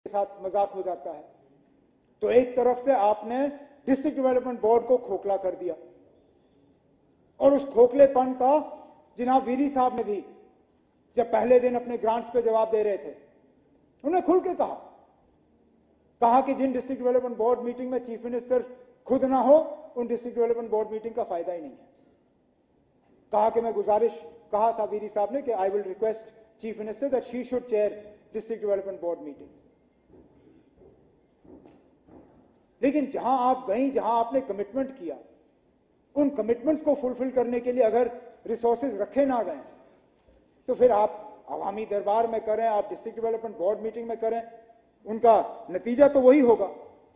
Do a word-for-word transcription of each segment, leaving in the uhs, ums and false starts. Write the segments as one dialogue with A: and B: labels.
A: साथ मजाक हो जाता है। तो एक तरफ से आपने डिस्ट्रिक्ट डेवलपमेंट बोर्ड को खोखला कर दिया, और उस खोखलेपन का जनाब वीरी साहब ने भी जब पहले दिन अपने ग्रांट्स पे जवाब दे रहे थे, उन्होंने खुल के कहा कहा कि जिन डिस्ट्रिक्ट डेवलपमेंट बोर्ड मीटिंग में चीफ मिनिस्टर खुद ना हो, उन डिस्ट्रिक्ट डेवलपमेंट बोर्ड मीटिंग का फायदा ही नहीं है। कहा कि मैं गुजारिश कहा था वीरी साहब ने कि I will request chief minister that she should chair district development board meetings. लेकिन जहां आप गई, जहां आपने कमिटमेंट किया, उन कमिटमेंट्स को फुलफिल करने के लिए अगर रिसोर्सेज रखे ना गए, तो फिर आप अवामी दरबार में करें, आप डिस्ट्रिक्ट डेवलपमेंट बोर्ड मीटिंग में करें, उनका नतीजा तो वही होगा।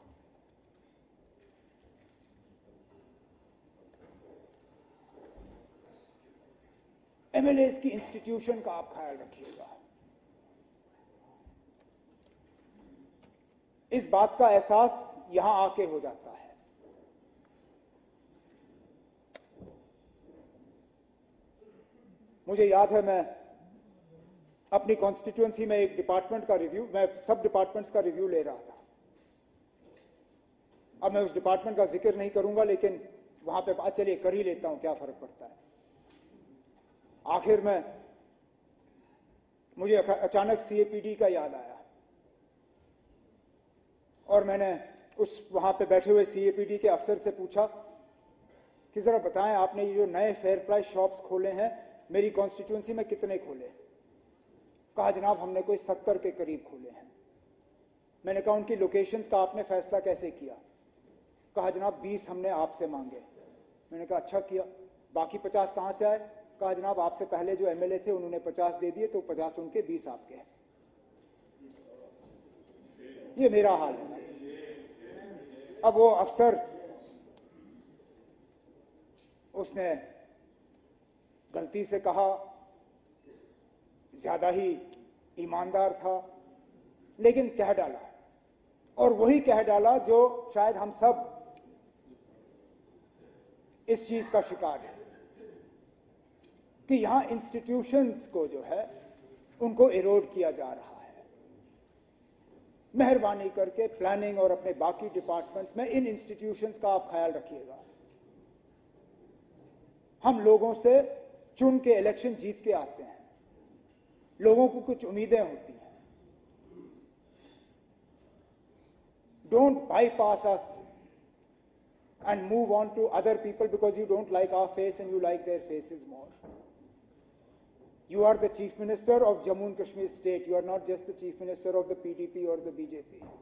A: एमएलए की इंस्टीट्यूशन का आप ख्याल रखिएगा। इस बात का एहसास यहां आके हो जाता है। मुझे याद है, मैं अपनी कॉन्स्टिट्यूएंसी में एक डिपार्टमेंट का रिव्यू, मैं सब डिपार्टमेंट्स का रिव्यू ले रहा था। अब मैं उस डिपार्टमेंट का जिक्र नहीं करूंगा, लेकिन वहां पे बात चलिए कर ही लेता हूं, क्या फर्क पड़ता है। आखिर में मुझे अचानक सीएपीडी का याद आया, और मैंने उस वहां पे बैठे हुए सीएपीडी के अफसर से पूछा कि जरा बताएं, आपने ये जो नए फेयर प्राइस शॉप्स खोले हैं, मेरी कॉन्स्टिट्यूएंसी में कितने खोले? कहा जनाब हमने कोई सत्तर के करीब खोले हैं। मैंने कहा उनकी लोकेशंस का आपने फैसला कैसे किया? कहा जनाब बीस हमने आपसे मांगे। मैंने कहा अच्छा किया, बाकी पचास कहां से आए? कहा जनाब आपसे पहले जो एमएलए थे उन्होंने पचास दे दिए, तो पचास उनके, बीस आपके। ये मेरा हाल है। अब वो अफसर, उसने गलती से कहा, ज्यादा ही ईमानदार था, लेकिन कह डाला, और वही कह डाला जो शायद हम सब इस चीज का शिकार है कि यहां इंस्टीट्यूशंस को जो है उनको इरोड किया जा रहा है। मेहरबानी करके प्लानिंग और अपने बाकी डिपार्टमेंट्स में इन इंस्टीट्यूशंस का आप ख्याल रखिएगा। हम लोगों से चुन के इलेक्शन जीत के आते हैं, लोगों को कुछ उम्मीदें होती हैं। Don't bypass us and move on to other people because you don't like our face and you like their faces more. You are the Chief Minister of Jammu and Kashmir state. You are not just the Chief Minister of the P D P or the B J P.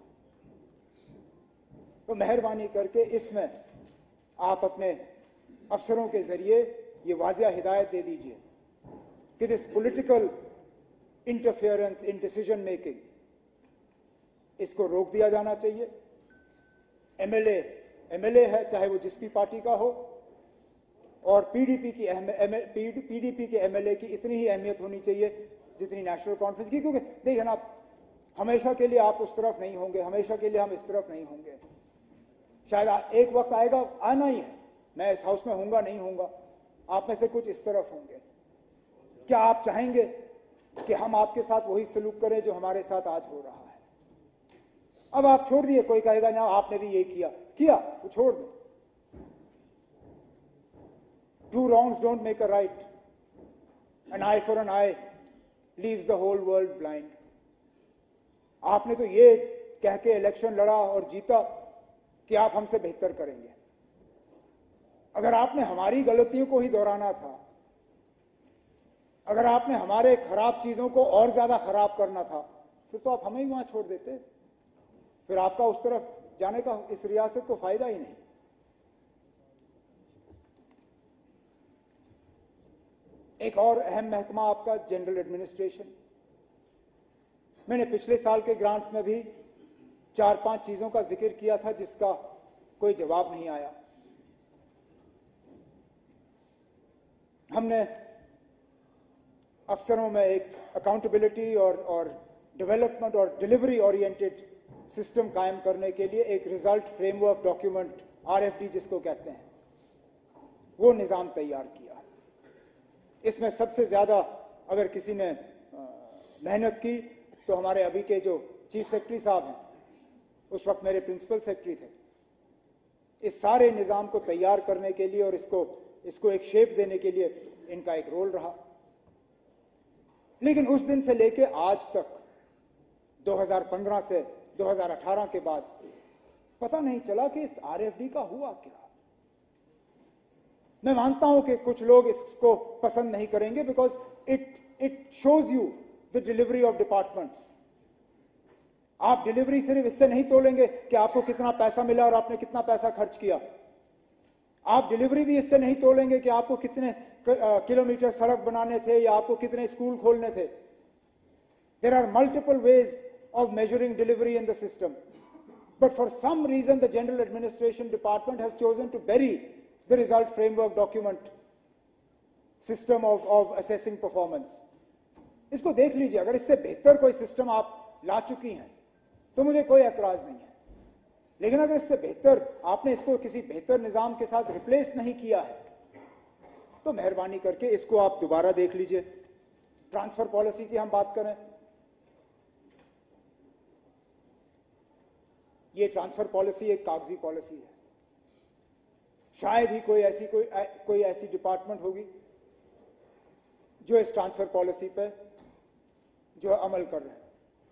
A: तो मेहरबानी करके इसमें आप अपने अफसरों के जरिए ये वाज़िया हिदायत दे दीजिए कि this political interference in decision making, इसको रोक दिया जाना चाहिए। एमएलए एमएलए है, चाहे वो जिस भी पार्टी का हो, और पीडीपी की पीडीपी के एमएलए की इतनी ही अहमियत होनी चाहिए जितनी नेशनल कॉन्फ्रेंस की। क्योंकि देखिए ना, हमेशा के लिए आप उस तरफ नहीं होंगे, हमेशा के लिए हम इस तरफ नहीं होंगे। शायद एक वक्त आएगा, आना ही है, मैं इस हाउस में होऊंगा नहीं होऊंगा, आप में से कुछ इस तरफ होंगे। क्या आप चाहेंगे कि हम आपके साथ वही सलूक करें जो हमारे साथ आज हो रहा है? अब आप छोड़ दिए, कोई कहेगा ना आपने भी ये किया किया तो छोड़ दो। Two wrongs don't make a right, an eye for an eye leaves the whole world blind. आपने तो ये कह के इलेक्शन लड़ा और जीता कि आप हमसे बेहतर करेंगे। अगर आपने हमारी गलतियों को ही दोहराना था, अगर आपने हमारे खराब चीजों को और ज्यादा खराब करना था, फिर तो आप हमें ही वहां छोड़ देते। फिर आपका उस तरफ जाने का इस रियासत को फायदा ही नहीं। एक और अहम महकमा आपका जनरल एडमिनिस्ट्रेशन। मैंने पिछले साल के ग्रांट्स में भी चार पांच चीजों का जिक्र किया था जिसका कोई जवाब नहीं आया। हमने अफसरों में एक अकाउंटेबिलिटी और और डेवलपमेंट और डिलीवरी ओरिएंटेड सिस्टम कायम करने के लिए एक रिजल्ट फ्रेमवर्क डॉक्यूमेंट, आरएफडी जिसको कहते हैं, वो निजाम तैयार किया। इसमें सबसे ज्यादा अगर किसी ने मेहनत की तो हमारे अभी के जो चीफ सेक्रेटरी साहब हैं, उस वक्त मेरे प्रिंसिपल सेक्रेटरी थे, इस सारे निज़ाम को तैयार करने के लिए और इसको इसको एक शेप देने के लिए इनका एक रोल रहा। लेकिन उस दिन से लेके आज तक दो हज़ार पंद्रह से दो हज़ार अठारह के बाद पता नहीं चला कि इस आरएफडी का हुआ क्या। मैं मानता हूं कि कुछ लोग इसको पसंद नहीं करेंगे because it it shows you the delivery of departments. आप डिलीवरी सिर्फ इससे नहीं तोलेंगे कि आपको कितना पैसा मिला और आपने कितना पैसा खर्च किया। आप डिलीवरी भी इससे नहीं तोलेंगे कि आपको कितने किलोमीटर सड़क बनाने थे या आपको कितने स्कूल खोलने थे। There are multiple ways of measuring delivery in the system, but for some reason the general administration department has chosen to bury the result framework document system of, of assessing performance. इसको देख लीजिए, अगर इससे बेहतर कोई system आप ला चुकी हैं तो मुझे कोई एतराज नहीं है, लेकिन अगर इससे बेहतर आपने इसको किसी बेहतर निजाम के साथ रिप्लेस नहीं किया है तो मेहरबानी करके इसको आप दोबारा देख लीजिए। ट्रांसफर पॉलिसी की हम बात करें, ये ट्रांसफर पॉलिसी एक कागजी पॉलिसी है। शायद ही कोई ऐसी कोई कोई ऐसी डिपार्टमेंट होगी जो इस ट्रांसफर पॉलिसी पे जो अमल कर रहे हैं।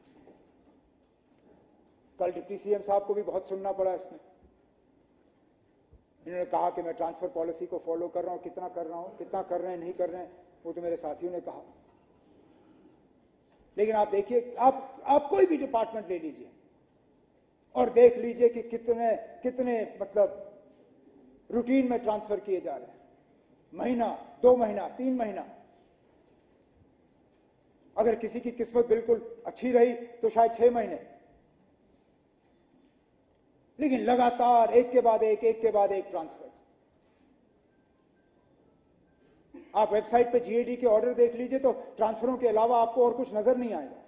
A: कल डिप्टी सीएम साहब को भी बहुत सुनना पड़ा इसमें। इन्होंने कहा कि मैं ट्रांसफर पॉलिसी को फॉलो कर रहा हूं, कितना कर रहा हूं, कितना कर रहे हैं नहीं कर रहे हैं वो तो मेरे साथियों ने कहा। लेकिन आप देखिए, आप आप कोई भी डिपार्टमेंट ले लीजिए और देख लीजिए कि कितने कितने मतलब रूटीन में ट्रांसफर किए जा रहे हैं। महीना, दो महीना, तीन महीना। अगर किसी की किस्मत बिल्कुल अच्छी रही तो शायद छह महीने, लेकिन लगातार एक के बाद एक एक के बाद एक ट्रांसफर। आप वेबसाइट पे जीएडी के ऑर्डर देख लीजिए तो ट्रांसफरों के अलावा आपको और कुछ नजर नहीं आएगा।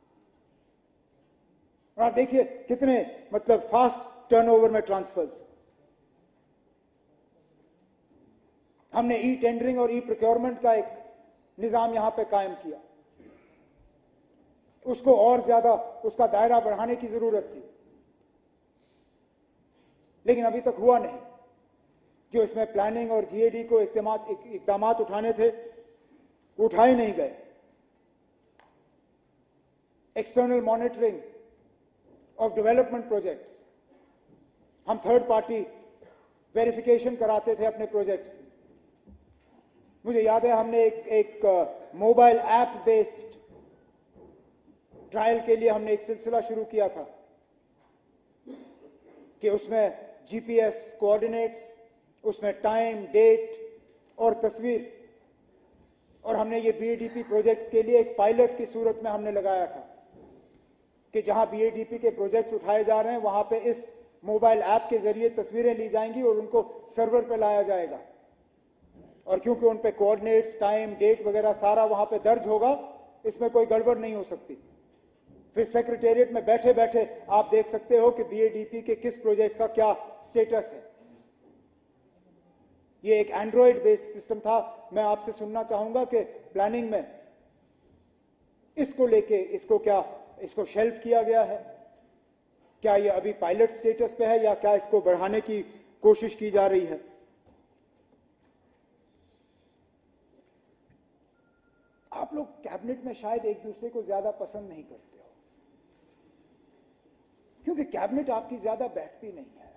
A: और आप देखिए कितने मतलब फास्ट टर्नओवर में ट्रांसफर्स। हमने ई टेंडरिंग और ई प्रोक्योरमेंट का एक निजाम यहां पे कायम किया, उसको और ज्यादा उसका दायरा बढ़ाने की जरूरत थी, लेकिन अभी तक हुआ नहीं। जो इसमें प्लानिंग और जीएडी को इकदाम उठाने थे उठाए नहीं गए। External monitoring of development projects, हम थर्ड पार्टी वेरिफिकेशन कराते थे अपने प्रोजेक्ट्स। मुझे याद है हमने एक एक मोबाइल ऐप बेस्ड ट्रायल के लिए हमने एक सिलसिला शुरू किया था कि उसमें जीपीएस कोऑर्डिनेट्स, उसमें टाइम, डेट और तस्वीर, और हमने ये बीएडीपी प्रोजेक्ट्स के लिए एक पायलट की सूरत में हमने लगाया था कि जहां बीएडीपी के प्रोजेक्ट्स उठाए जा रहे हैं वहां पे इस मोबाइल ऐप के जरिए तस्वीरें ली जाएंगी और उनको सर्वर पे लाया जाएगा। और क्योंकि उन पे कोऑर्डिनेट्स, टाइम, डेट वगैरह सारा वहां पे दर्ज होगा, इसमें कोई गड़बड़ नहीं हो सकती। फिर सेक्रेटेरिएट में बैठे बैठे आप देख सकते हो कि बीएडीपी के किस प्रोजेक्ट का क्या स्टेटस है। ये एक एंड्रॉयड बेस्ड सिस्टम था। मैं आपसे सुनना चाहूंगा कि प्लानिंग में इसको लेके इसको क्या इसको शेल्फ किया गया है, क्या ये अभी पायलट स्टेटस पे है या क्या इसको बढ़ाने की कोशिश की जा रही है। आप लोग कैबिनेट में शायद एक दूसरे को ज्यादा पसंद नहीं करते हो क्योंकि कैबिनेट आपकी ज्यादा बैठती नहीं है।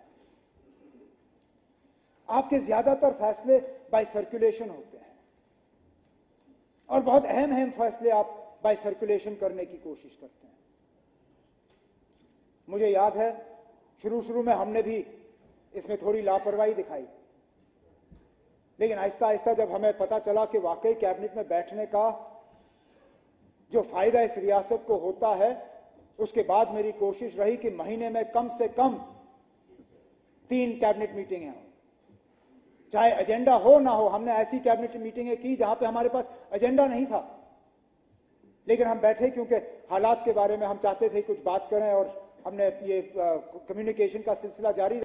A: आपके ज्यादातर फैसले बाय सर्कुलेशन होते हैं और बहुत अहम अहम फैसले आप बाय सर्कुलेशन करने की कोशिश करते हैं। मुझे याद है शुरू शुरू में हमने भी इसमें थोड़ी लापरवाही दिखाई, लेकिन आहिस्ता आहिस्ता जब हमें पता चला कि वाकई कैबिनेट में बैठने का जो फायदा इस रियासत को होता है, उसके बाद मेरी कोशिश रही कि महीने में कम से कम तीन कैबिनेट मीटिंगें हों, चाहे एजेंडा हो ना हो। हमने ऐसी कैबिनेट मीटिंगें की जहां पे हमारे पास एजेंडा नहीं था, लेकिन हम बैठे क्योंकि हालात के बारे में हम चाहते थे कुछ बात करें और हमने ये कम्युनिकेशन का सिलसिला जारी